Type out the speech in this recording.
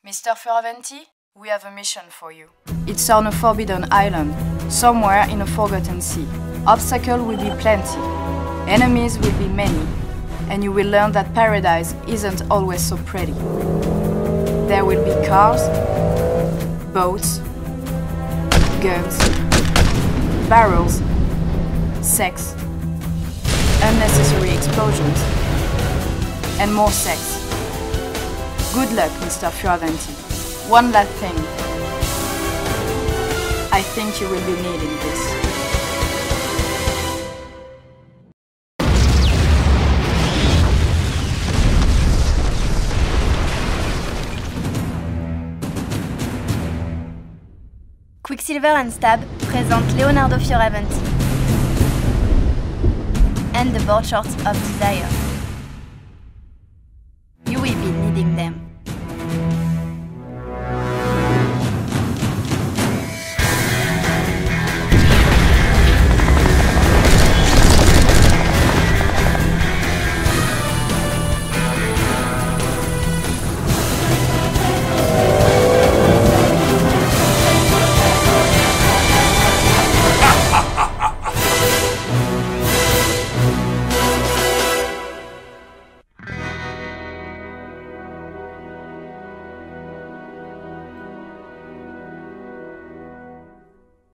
Mr. Fioraventi, we have a mission for you. It's on a forbidden island, somewhere in a forgotten sea. Obstacles will be plenty, enemies will be many, and you will learn that paradise isn't always so pretty. There will be cars, boats, guns, barrels, sex, unnecessary explosions, and more sex. Good luck, Mr. Fioraventi. One last thing. I think you will be needing this. Quicksilver and Stab présente Leonardo Fioraventi and the Board Shorts of Desire.